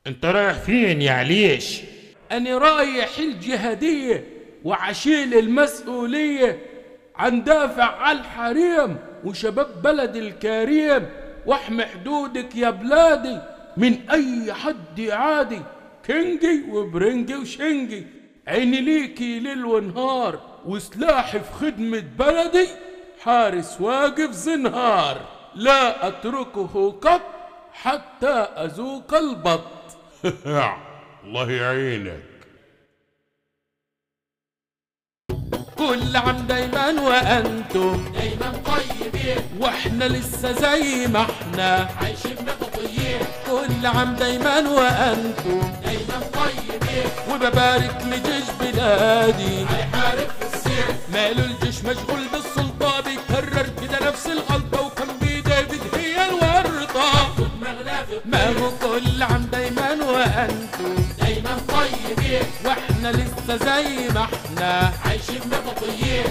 انت رايح فين يا عليش؟ أنا رايح الجهادية وعشيل المسؤولية عن دافع على الحريم وشباب بلد الكريم، واحمي حدودك يا بلادي من أي حد عادي، كنجي وبرنجي وشنجي، عيني ليكي ليل ونهار، وسلاحي في خدمة بلدي، حارس واقف زنهار، لا أتركه قط حتى أذوق البط. الله يعينك. كل عام دايما وانتم دايما طيبين، واحنا لسه زي ما احنا عايشين مبطيين. كل عام دايما وانتم دايما طيبين، وببارك لجيش بلادي هيحارب في السيف. ماله الجيش مشغول بالسلطة، بيكرر كده نفس الغلطة، وكان بدايفيد هي الورطة. دماغنا في ما هو كل عام دايما وانتم دايما طيبين، واحنا لسه زي ما احنا عايشين مبطيين.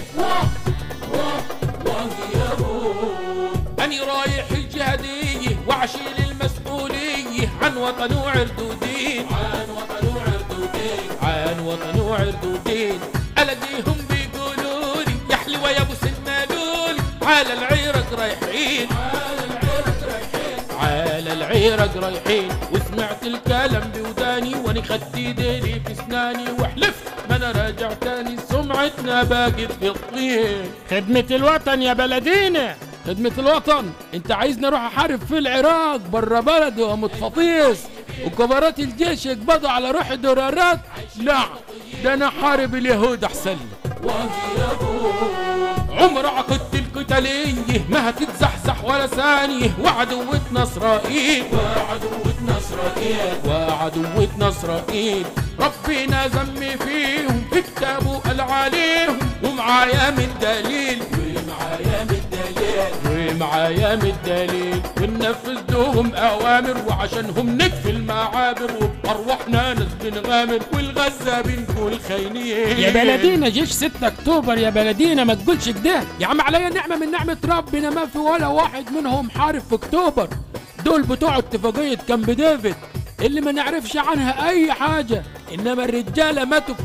واه يا بوي، أني رايح الجهادية وعشيل المسؤولية عن وطن وعرض ودين، عن وطن وعرض ودين. عن وطن وعرض ودين. ألاقيهم بيقولولي يا حلوة يا ابو سنالولي، على العيرق رايحين، على العرق رايحين، على العيرق رايحين. وسمعت الكلام بوداني واني خدت ايديني في اسناني، وحلفت ما انا راجع تاني، سمعتنا باقت في الطين. خدمة الوطن يا بلدينا. خدمة الوطن؟ انت عايزني اروح احارب في العراق برا بلدي ومتفطيس وكبارات الجيش يقبضوا على روح دولارات؟ لا، ده انا حارب اليهود احسن لي. واه يا بوي، عمر عقدت القتالية ما هتتزحزح ولا ثانية، وعدوتنا اسرائيل، وعدوتنا اسرائيل، وعدوتنا اسرائيل. ربنا ذم فيهم في كتابه قال عليهم، ومعايا من الدليل، ومعايا من الدليل، ومعايا من الدليل، وننفذ لهم اوامر، وعشانهم نكفي المعابر، وبارواحنا ناس بنغامر، والغزه بنقول خاينين. يا بلدينا جيش 6 اكتوبر يا بلدينا، ما تقولش كده. يا عم عليا نعمه من نعمه ربنا، ما في ولا واحد منهم حارب في اكتوبر. دول بتوع اتفاقيه كامب ديفيد اللي ما نعرفش عنها اي حاجه، انما الرجاله ماتوا في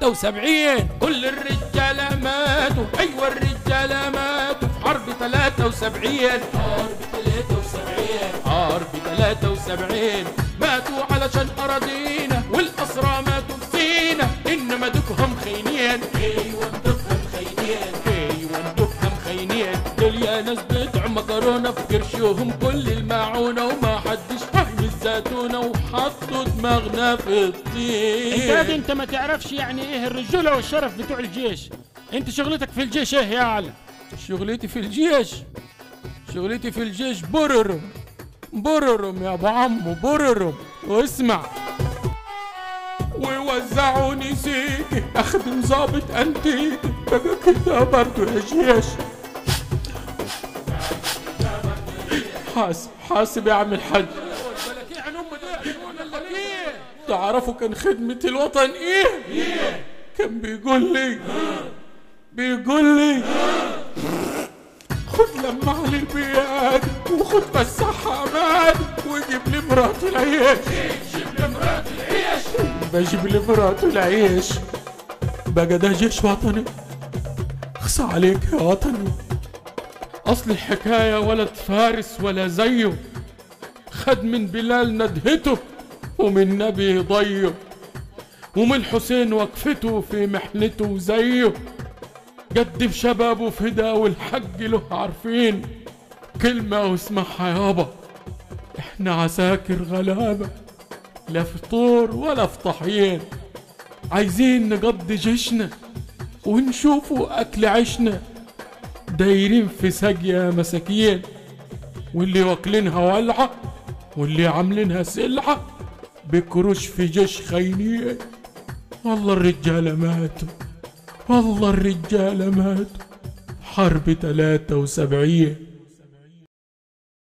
73. كل الرجاله ماتوا، ايوه الرجاله ماتوا في حرب 73. حرب 73، حرب 73 ماتوا علشان اراضينا، والاسرى ماتوا في سينا، انما دوكهم خاينين. ايوه دكهم خاينين، ايوه دوكهم خاينين. دول يا ناس بتوع مكرونه في قرشهم كل المعونه، وما حدش فهم الزيتونه، وحطوا دماغنا في الطين. انت ما تعرفش يعني ايه الرجولة والشرف بتوع الجيش. انت شغلتك في الجيش ايه يا علي؟ شغلتي في الجيش، شغلتي في الجيش بررم بررم يا ابو عمو بررم. واسمع، ويوزعوني سيكي اخدم ظابط انتيكي، بقى كده برضو يا جيش. حاسب حاسب يا عم الحاج. تعرفوا كان خدمة الوطن ايه؟ كان بيقول لي خد لما علي البياد، وخد مسح امان، وجيب لي مراتي العيش. جيب لمرات العيش، بجيب لي مراتي العيش. بقى ده جيش وطني؟ اخصى عليك يا وطني، اصل الحكاية ولد فارس ولا زيه، خد من بلال ندهته ومن نبي ضيه، ومن حسين وقفته في محنته زيه، قدم شبابه فدا والحق له عارفين. كلمة واسمعها يابا، احنا عساكر غلابة، لا فطور ولا في طحين، عايزين نقضي جيشنا ونشوفوا اكل عيشنا، دايرين في ساقية مساكين، واللي واكلينها ولعة واللي عاملينها سلعة، بكروش في جيش خاينين. والله الرجالة ماتوا، والله الرجالة ماتوا، حرب 73.